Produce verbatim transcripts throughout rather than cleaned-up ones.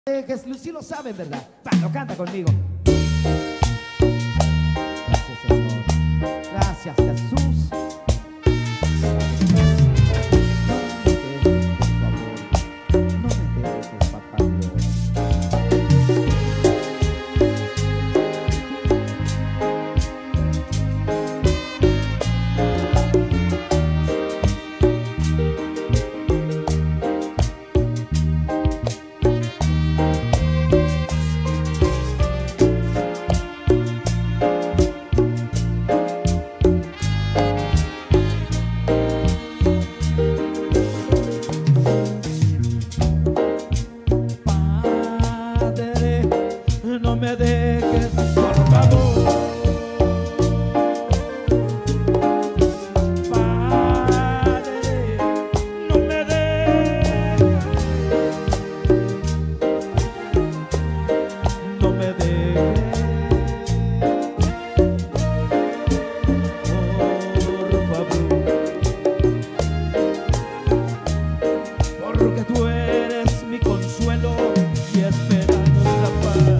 Que sí lo saben, ¿verdad? Bueno, canta conmigo. Gracias, Señor. Gracias, Jesús. No me dejes, por favor. No me dejes, papá Dios. No me dejes, por favor. Padre, no me dejes. No me dejes. Por favor. Porque tú eres mi consuelo y esperanza para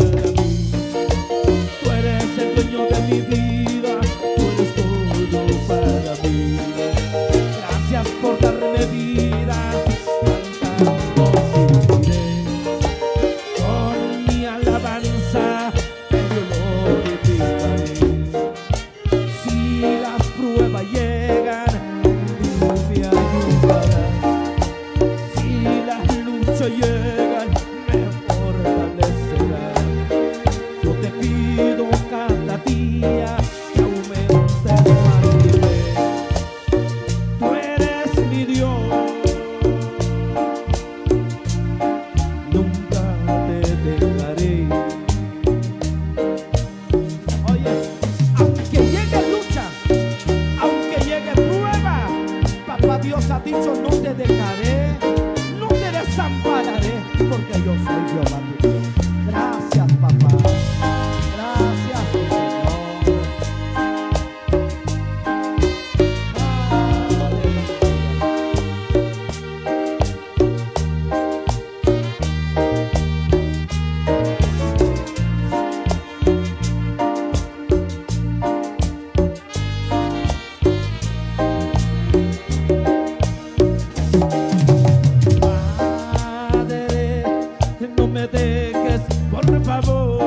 mi vida, tú eres todo para mí. Gracias por darme vida, cantando viviré. Con mi alabanza te glorificaré. Si las pruebas llegan, tú me ayudarás. Si las luchas llegan, me fortalecerás. Yo te pido cada día que aumentes más mi fe. Tú eres mi Dios, nunca te dejaré. Oye, aunque llegue lucha, aunque llegue prueba, papá Dios ha dicho: no te dejaré, no te desampararé, porque yo soy Jehová tu Dios. Gracias, papá. Padre, no me dejes, por favor.